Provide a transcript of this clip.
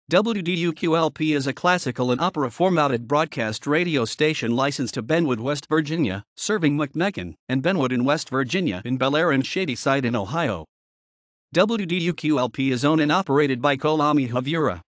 Wduq-Lp is a classical and opera-formatted broadcast radio station licensed to Benwood, West Virginia, serving McMecken and Benwood in West Virginia and Bel Air and Shadyside in Ohio. Wduq-Lp is owned and operated by Wduq-Lp.